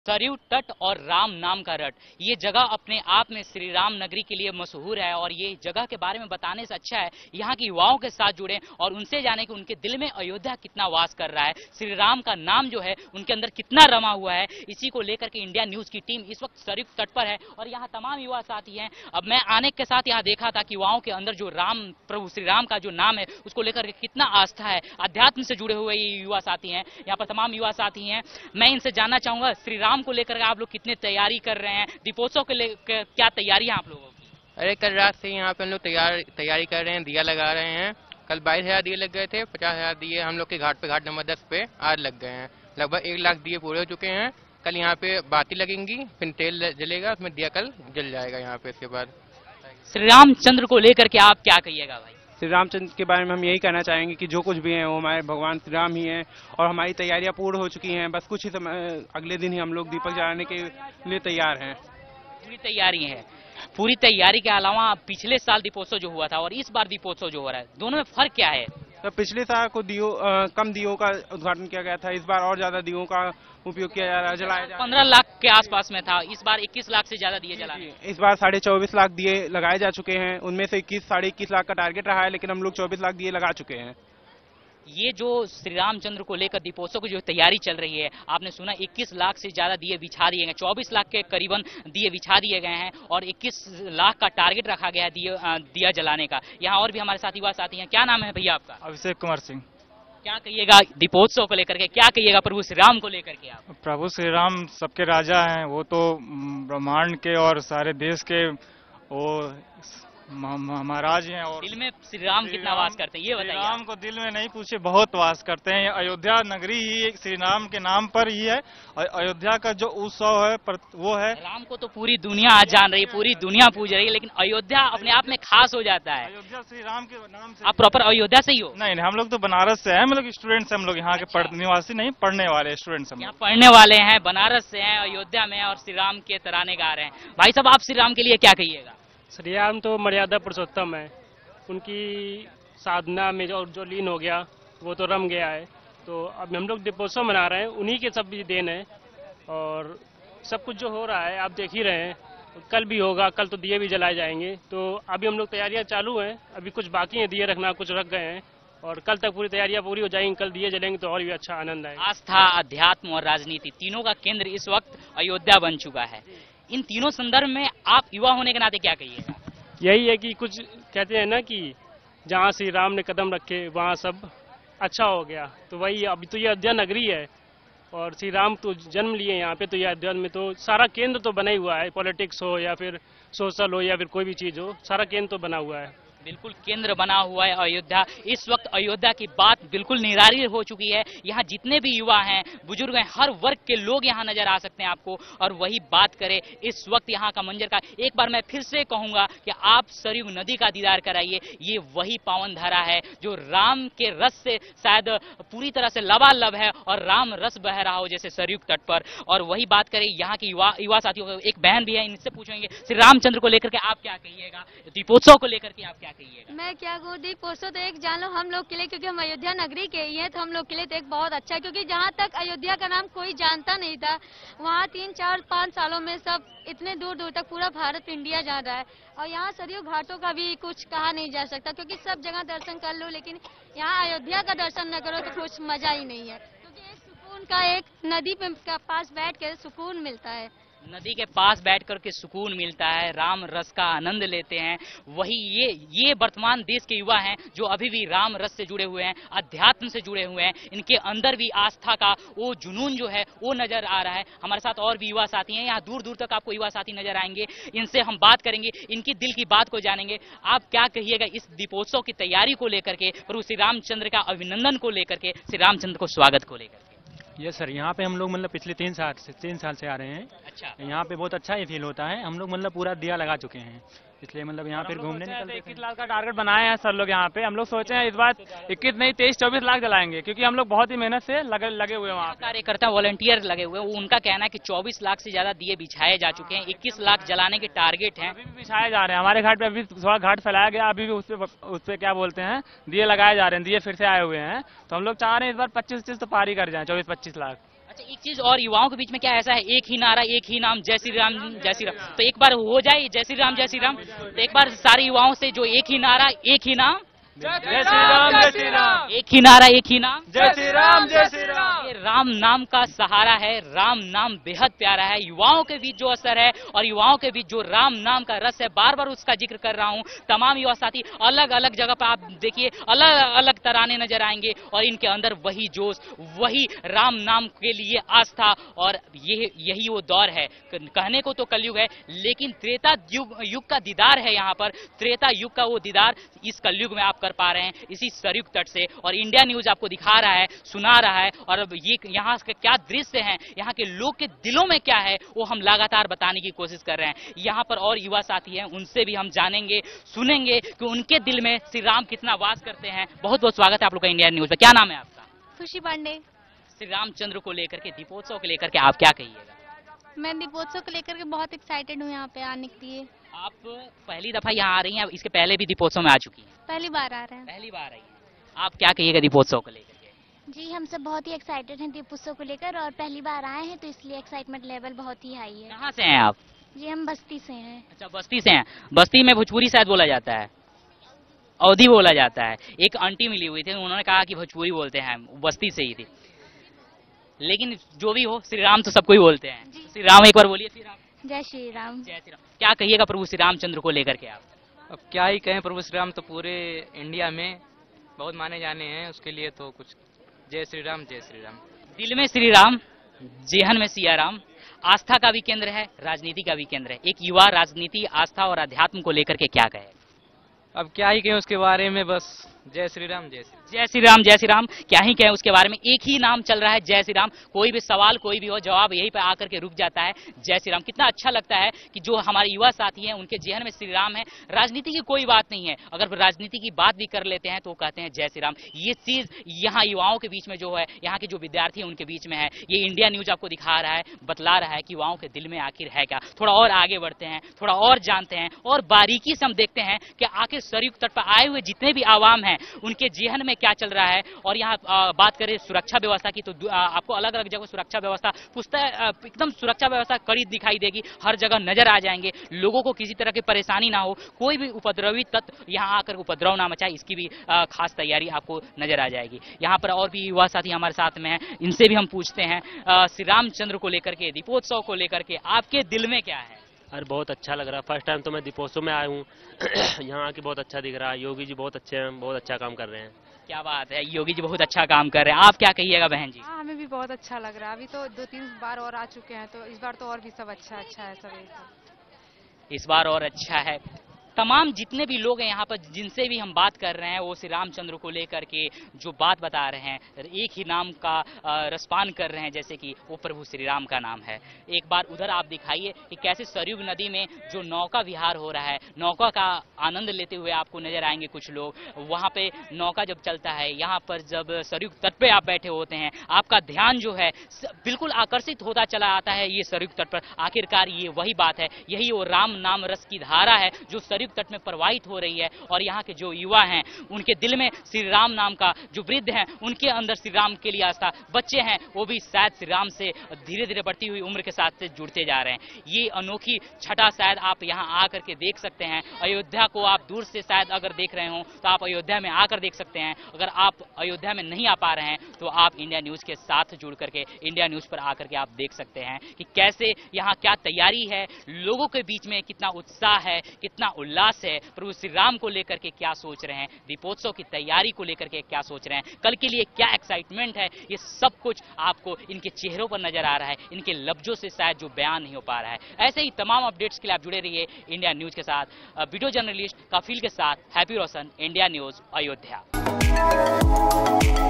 सरयू तट और राम नाम का रट, ये जगह अपने आप में श्री राम नगरी के लिए मशहूर है। और ये जगह के बारे में बताने से अच्छा है यहाँ की युवाओं के साथ जुड़े और उनसे जाने कि उनके दिल में अयोध्या कितना वास कर रहा है, श्री राम का नाम जो है उनके अंदर कितना रमा हुआ है। इसी को लेकर के इंडिया न्यूज की टीम इस वक्त सरयू तट पर है और यहाँ तमाम युवा साथी हैं। अब मैं आने के साथ यहाँ देखा था कि युवाओं के अंदर जो राम प्रभु श्री राम का जो नाम है उसको लेकर के कितना आस्था है, अध्यात्म से जुड़े हुए ये युवा साथी हैं। यहाँ पर तमाम युवा साथी हैं, मैं इनसे जानना चाहूंगा श्री राम को लेकर आप लोग कितने तैयारी कर रहे हैं, दीपोत्सव के लेकर क्या तैयारी है आप लोगों की? अरे कल रात से यहाँ पे हम लोग तैयारी कर रहे हैं, दिया लगा रहे हैं। कल 22,000 दिए लग गए थे, 50,000 दिए हम लोग के घाट पे, घाट नंबर 10 पे आज लग गए हैं। लगभग 1 लाख दिए पूरे हो चुके हैं। कल यहाँ पे बाती लगेंगी, फिर तेल जलेगा, उसमें दिया कल जल जाएगा यहाँ पे। इसके बाद श्री रामचंद्र को लेकर के आप क्या कहिएगा भाई? श्री रामचंद्र के बारे में हम यही कहना चाहेंगे कि जो कुछ भी है वो हमारे भगवान श्री राम ही हैं और हमारी तैयारियां पूर्ण हो चुकी हैं। बस कुछ ही समय, अगले दिन ही हम लोग दीपक जलाने के लिए तैयार हैं। पूरी तैयारी है। पूरी तैयारी के अलावा पिछले साल दीपोत्सव जो हुआ था और इस बार दीपोत्सव जो हो रहा है, दोनों में फर्क क्या है? तो पिछले साल को कम दियों का उद्घाटन किया गया था, इस बार और ज्यादा दियों का उपयोग किया जा रहा है, जलाया जा रहा है। 15 लाख के आसपास में था, इस बार 21 लाख से ज्यादा दिए जलाए। इस बार 24.5 लाख दिए लगाए जा चुके हैं, उनमें से 21-21.5 लाख का टारगेट रहा है, लेकिन हम लोग 24 लाख दिए लगा चुके हैं। ये जो श्री रामचंद्र को लेकर दीपोत्सव की जो तैयारी चल रही है, आपने सुना 21 लाख से ज्यादा दिए बिछा दिए गए, 24 लाख के करीबन दिए बिछा दिए गए हैं और 21 लाख का टारगेट रखा गया है दिया जलाने का। यहाँ और भी हमारे साथ युवा साथी हैं। क्या नाम है भैया आपका? अभिषेक कुमार सिंह। क्या कहिएगा दीपोत्सव को लेकर के, क्या कहिएगा प्रभु श्री राम को लेकर के आप? प्रभु श्री राम सबके राजा हैं, वो तो ब्रह्मांड के और सारे देश के वो महाराज हैं। और दिल में श्री राम कितना वास करते हैं ये बताइए। श्री राम को दिल में नहीं पूछे, बहुत वास करते हैं। अयोध्या नगरी ही श्री राम के नाम पर ही है। अयोध्या का जो उत्सव है वो है राम को तो पूरी दुनिया आज जान रही है, पूरी दुनिया पूज रही है, लेकिन अयोध्या अपने आप में खास हो जाता है। अयोध्या श्री राम के नाम से। आप प्रॉपर अयोध्या से ही हो? नहीं, हम लोग तो बनारस से हैं, हम लोग स्टूडेंट्स हैं, हम लोग यहाँ के निवासी नहीं, पढ़ने वाले स्टूडेंट्स हैं। यहाँ पढ़ने वाले हैं, बनारस से हैं, अयोध्या में और श्री राम के तराने गा रहे हैं। भाई साहब, आप श्री राम के लिए क्या कहिएगा? श्री राम तो मर्यादा पुरुषोत्तम है, उनकी साधना में जो लीन हो गया वो तो रम गया है। तो अब हम लोग दीपोत्सव मना रहे हैं, उन्हीं के सब भी देन है और सब कुछ जो हो रहा है आप देख ही रहे हैं। कल भी होगा, कल तो दिए भी जलाए जाएंगे। तो अभी हम लोग तैयारियां चालू हैं, अभी कुछ बाकी हैं दिए रखना, कुछ रख गए हैं और कल तक पूरी तैयारियां पूरी हो जाएंगी। कल दिए जलेंगे तो और भी अच्छा आनंद आएगा। आस्था, अध्यात्म और राजनीति तीनों का केंद्र इस वक्त अयोध्या बन चुका है। इन तीनों संदर्भ में आप युवा होने के नाते क्या कहिएगा? यही है कि कुछ कहते हैं ना कि जहाँ श्री राम ने कदम रखे वहाँ सब अच्छा हो गया। तो वही, अभी तो ये अयोध्या नगरी है और श्री राम तो जन्म लिए यहाँ पे, तो ये अयोध्या में तो सारा केंद्र तो बना ही हुआ है। पॉलिटिक्स हो या फिर सोशल हो या फिर कोई भी चीज हो, सारा केंद्र तो बना हुआ है। बिल्कुल केंद्र बना हुआ है अयोध्या। इस वक्त अयोध्या की बात बिल्कुल निराली हो चुकी है। यहाँ जितने भी युवा हैं, बुजुर्ग हैं, हर वर्ग के लोग यहाँ नजर आ सकते हैं आपको। और वही बात करें इस वक्त यहाँ का मंजर का, एक बार मैं फिर से कहूंगा कि आप सरयू नदी का दीदार कराइए। ये वही पावन धारा है जो राम के रस से शायद पूरी तरह से लबालब है और राम रस बह रहा हो जैसे सरयू तट पर। और वही बात करें यहाँ के युवा साथियों को, एक बहन भी है, इनसे पूछेंगे श्री रामचंद्र को लेकर के आप क्या कहिएगा, दीपोत्सव को लेकर के आप क्या कहिएगा? मैं क्या कहूँ, दीपोत्सव तो एक जान लो हम लोग के लिए, क्योंकि हम अयोध्या नगरी के ही हैं, तो हम लोग के लिए तो एक बहुत अच्छा है। क्योंकि जहाँ तक अयोध्या का नाम कोई जानता नहीं था, वहाँ 3-4-5 सालों में सब इतने दूर दूर तक पूरा भारत इंडिया जान रहा है। और यहाँ सरयू घाटों का भी कुछ कहा नहीं जा सकता, क्योंकि सब जगह दर्शन कर लो, लेकिन यहाँ अयोध्या का दर्शन न करो तो कुछ मजा ही नहीं है। क्योंकि एक सुकून का, एक नदी पे पास बैठ के सुकून मिलता है। नदी के पास बैठ कर के सुकून मिलता है, राम रस का आनंद लेते हैं। वही ये वर्तमान देश के युवा हैं जो अभी भी राम रस से जुड़े हुए हैं, अध्यात्म से जुड़े हुए हैं। इनके अंदर भी आस्था का वो जुनून जो है वो नजर आ रहा है। हमारे साथ और भी युवा साथी हैं, यहाँ दूर दूर तक आपको युवा साथी नजर आएंगे। इनसे हम बात करेंगे, इनकी दिल की बात को जानेंगे। आप क्या कहिएगा इस दीपोत्सव की तैयारी को लेकर के, प्रभु श्री रामचंद्र का अभिनंदन को लेकर के, श्री रामचंद्र को स्वागत को लेकर? यस सर, यहाँ पे हम लोग मतलब पिछले 3 साल से आ रहे हैं। अच्छा, यहाँ पे बहुत अच्छा ही फील होता है। हम लोग मतलब पूरा दिया लगा चुके हैं, इसलिए मतलब यहाँ फिर घूमने निकलते हैं। 21 लाख का टारगेट बनाए हैं सर लोग यहाँ पे। हम लोग सोचे हैं इस बार 21 नहीं 23-24 लाख जलाएंगे, क्योंकि हम लोग बहुत ही मेहनत से लगे हुए हैं। वहाँ कार्यकर्ता वॉलंटियर लगे हुए हैं, उनका कहना है कि 24 लाख से ज्यादा दिए बिछाए जा चुके हैं, 21 लाख जलाने के टारगेट हैं। अभी भी बिछाए जा रहे हैं हमारे घाट पे, अभी थोड़ा घाट फैलाया गया, अभी भी उस पे क्या बोलते हैं, दिए लगाए जा रहे हैं, दिए फिर से आए हुए हैं। तो हम लोग चाह रहे हैं इस बार 25 तो पार ही कर जाए, 24-25 लाख। एक चीज और, युवाओं के बीच में क्या ऐसा है, एक ही नारा, एक ही नाम, जय श्री राम जय श्री राम। तो एक बार हो जाए जय श्री राम जय श्री राम, तो एक बार सारे युवाओं से जो एक ही नारा, एक ही नाम, जय श्री राम जय श्री राम, एक ही नारा, एक ही नाम, जय श्री राम जय श्री राम। ये राम नाम का सहारा है, राम नाम बेहद प्यारा है। युवाओं के बीच जो असर है और युवाओं के बीच जो राम नाम का रस है, बार बार उसका जिक्र कर रहा हूं। तमाम युवा साथी अलग अलग जगह पर आप देखिए अलग अलग तराने नजर आएंगे और इनके अंदर वही जोश, वही राम नाम के लिए आस्था। और यही वो दौर है, कहने को तो कलयुग है, लेकिन त्रेता युग का दीदार है यहाँ पर। त्रेता युग का वो दीदार इस कलयुग में आप कर पा रहे हैं, इसी सरयुग तट से। और इंडिया न्यूज आपको दिखा रहा है, सुना रहा है, और अब ये यहाँ के क्या दृश्य हैं, यहाँ के लोग के दिलों में क्या है, वो हम लगातार बताने की कोशिश कर रहे हैं। यहाँ पर और युवा साथी हैं, उनसे भी हम जानेंगे, सुनेंगे कि उनके दिल में श्री राम कितना वास करते हैं। बहुत बहुत स्वागत है आप लोग का इंडिया न्यूज में। क्या नाम है आपका? खुशी पांडे। श्री रामचंद्र को लेकर के, दीपोत्सव को लेकर के आप क्या कहिएगा? मैं दीपोत्सव को लेकर के बहुत एक्साइटेड हूँ यहाँ पे आने के लिए। आप पहली दफा यहाँ आ रही हैं, इसके पहले भी दीपोत्सव में आ चुकी हैं? पहली बार आ रहे हैं। पहली बार आई हैं। आप क्या कहिएगा दीपोत्सव को लेकर के? जी हम सब बहुत ही एक्साइटेड हैं दीपोत्सव को लेकर, और पहली बार आए हैं तो इसलिए एक्साइटमेंट लेवल बहुत ही हाई है। कहाँ से हैं आप? जी हम बस्ती से हैं। अच्छा, बस्ती से हैं। बस्ती में भोजपुरी शायद बोला जाता है, अवधी बोला जाता है। एक आंटी मिली हुई थी, उन्होंने कहा कि भोजपुरी बोलते हैं, बस्ती से ही थी। लेकिन जो भी हो, श्री राम तो सबको ही बोलते हैं। श्री राम एक बार बोलिए। श्री राम जय श्री राम। जय श्री राम। क्या कहिएगा प्रभु श्री रामचंद्र को लेकर के आप? अब क्या ही कहें, प्रभु श्री राम तो पूरे इंडिया में बहुत माने जाने हैं, उसके लिए तो कुछ जय श्री राम जय श्री राम। दिल में श्री राम, जेहन में सिया राम। आस्था का भी केंद्र है, राजनीति का भी केंद्र है। एक युवा राजनीति, आस्था और अध्यात्म को लेकर के क्या कहे? अब क्या ही कहें उसके बारे में, बस जय श्री राम जय श्री जय श्री राम जय श्री राम। क्या ही कहें उसके बारे में, एक ही नाम चल रहा है, जय श्री राम। कोई भी सवाल कोई भी हो, जवाब यहीं पे आकर के रुक जाता है, जय श्री राम। कितना अच्छा लगता है कि जो हमारे युवा साथी हैं उनके जेहन में श्री राम है। राजनीति की कोई बात नहीं है, अगर राजनीति की बात भी कर लेते हैं तो कहते हैं जय श्री राम। ये चीज यहाँ युवाओं के बीच में जो है, यहाँ के जो विद्यार्थी हैं उनके बीच में है। ये इंडिया न्यूज आपको दिखा रहा है, बतला रहा है कि युवाओं के दिल में आखिर है क्या। थोड़ा और आगे बढ़ते हैं, थोड़ा और जानते हैं और बारीकी से हम देखते हैं कि आखिर सरयुग तट पर आए हुए जितने भी आवाम हैं उनके जेहन में क्या चल रहा है। और यहाँ बात करें सुरक्षा व्यवस्था की, तो आपको अलग अलग जगह सुरक्षा व्यवस्था एकदम सुरक्षा व्यवस्था कड़ी दिखाई देगी, हर जगह नजर आ जाएंगे। लोगों को किसी तरह की परेशानी ना हो, कोई भी उपद्रवी तत्व यहाँ आकर उपद्रव ना मचाए, इसकी भी खास तैयारी आपको नजर आ जाएगी। यहाँ पर और भी युवा साथी हमारे साथ में हैं, इनसे भी हम पूछते हैं श्री रामचंद्र को लेकर के, दीपोत्सव को लेकर के आपके दिल में क्या है? अरे बहुत अच्छा लग रहा है, फर्स्ट टाइम तो मैं दीपोत्सव में आया हूँ। यहाँ आके बहुत अच्छा दिख रहा है, योगी जी बहुत अच्छे हैं, बहुत अच्छा काम कर रहे हैं। क्या बात है, योगी जी बहुत अच्छा काम कर रहे हैं। आप क्या कहिएगा बहन जी? हाँ हमें भी बहुत अच्छा लग रहा है, अभी तो 2-3 बार और आ चुके हैं, तो इस बार तो और भी सब अच्छा है सब। इस बार और अच्छा है। तमाम जितने भी लोग हैं यहाँ पर जिनसे भी हम बात कर रहे हैं, वो श्री रामचंद्र को लेकर के जो बात बता रहे हैं, एक ही नाम का रसपान कर रहे हैं, जैसे कि वो प्रभु श्री राम का नाम है। एक बार उधर आप दिखाइए कि कैसे सरयुग नदी में जो नौका विहार हो रहा है, नौका का आनंद लेते हुए आपको नजर आएंगे कुछ लोग। वहाँ पे नौका जब चलता है, यहाँ पर जब सरयुग तट पे आप बैठे होते हैं, आपका ध्यान जो है बिल्कुल आकर्षित होता चला आता है ये सरयुग तट पर। आखिरकार ये वही बात है, यही वो राम नाम रस की धारा है जो सरयुग तट में प्रवाहित हो रही है। और यहाँ के जो युवा हैं उनके दिल में श्री राम नाम का, जो वृद्ध हैं उनके अंदर श्री राम के लिए आस्था, बच्चे हैं वो भी शायद श्री राम से धीरे धीरे बढ़ती हुई उम्र के साथ से जुड़ते जा रहे हैं। ये अनोखी छटा शायद आप यहाँ आकर के देख सकते हैं। अयोध्या को आप दूर से शायद अगर देख रहे हो तो आप अयोध्या में आकर देख सकते हैं। अगर आप अयोध्या में नहीं आ पा रहे हैं तो आप इंडिया न्यूज के साथ जुड़ करके इंडिया न्यूज पर आकर के आप देख सकते हैं कि कैसे यहाँ क्या तैयारी है, लोगों के बीच में कितना उत्साह है, कितना उल्लास है, प्रभु श्री राम को लेकर के क्या सोच रहे हैं, दीपोत्सव की तैयारी को लेकर के क्या सोच रहे हैं, कल के लिए क्या एक्साइटमेंट है, ये सब कुछ आपको इनके चेहरों पर नजर आ रहा है, इनके लफ्जों से शायद जो बयान नहीं हो पा रहा है। ऐसे ही तमाम अपडेट्स के लिए आप जुड़े रहिए इंडिया न्यूज के साथ। वीडियो जर्नलिस्ट कफील के साथ Happy Roshan, India News Ayodhya.